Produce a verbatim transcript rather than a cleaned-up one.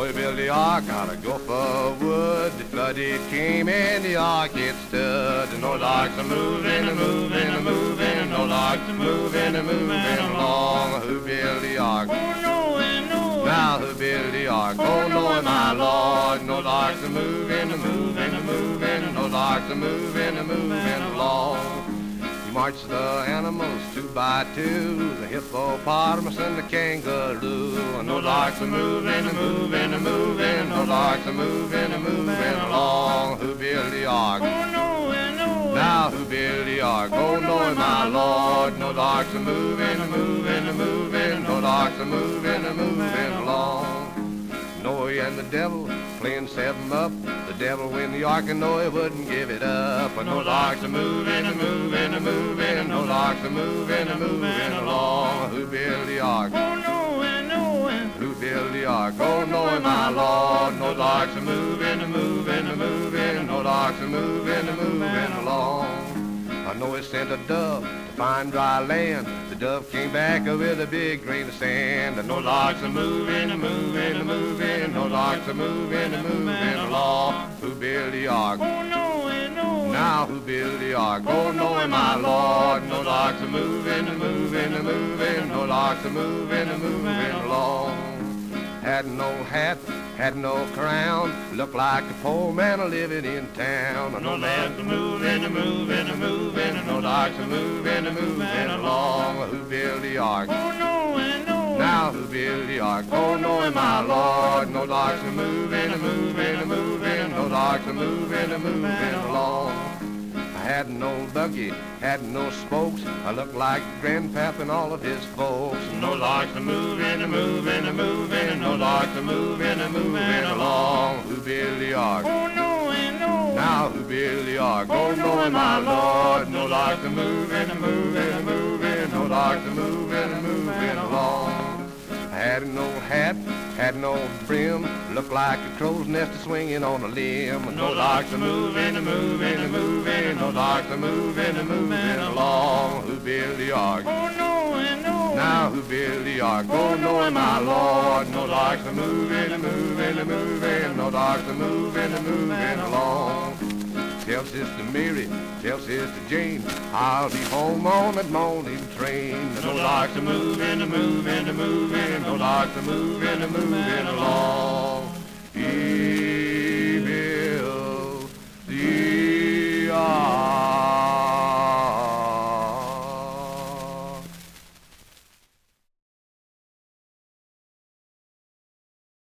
Oh, he built the ark out of gopher wood. The flood it came and the ark it stood. And those arks are moving and moving and moving. And those arks are moving and moving along. Who built the ark? Now who built the ark? Oh, no, my Lord. And those arks are moving and moving and moving. And those arks are moving and moving along. March the animals two by two, the hippopotamus and the kangaroo. And those arks are moving and moving and moving. Those arks are moving and moving along. Who built the ark? Now who built the ark? Oh, no, my Lord. Those arks are moving and moving and moving. Those arks are moving and moving along. Noah and the devil playing seven up. The devil win the ark and Noah wouldn't give it up. And those arks are moving and moving and moving. Those arks are moving and moving along. Who built the ark? Who built the ark? Oh, Noah, my Lord. Those arks are moving and moving and moving. Those arks are moving and moving along. I know he sent a dove to find dry land. The dove came back with a big grain of sand. And those arks are moving and moving and moving. Those arks are moving and moving along. Who built the ark? Now who built the ark? Oh, no, my Lord. Those arks are moving and moving and moving. Those arks are moving and moving along. Had no hat, had no crown, looked like a poor man living in town. And those arks are moving and moving and moving. And those arks are moving and moving along. Who built the ark? Now who built the ark? Oh, no, my Lord. And those arks are moving and moving and moving. Those arks are moving and moving along. I had no buggy, had no spokes. I looked like Grandpap and all of his folks. And those arks are moving and moving and moving. And those arks are moving and moving along. Who built the ark? Now who built the ark? Oh, no, my Lord. And those arks are moving and moving and moving. Those arks are moving and moving along. I had no hat, had no brim, looked like a crow's nest swinging on a limb. And those arks are moving and moving and moving. Those arks are moving and moving along. Who built the ark? Now who built the ark? Oh, no, my Lord. And those arks are moving and moving and moving. Those arks are moving and moving along. Tell Sister Mary, tell Sister Jane, I'll be home on that morning train. And those arks are moving and moving and moving. Those arks are moving and moving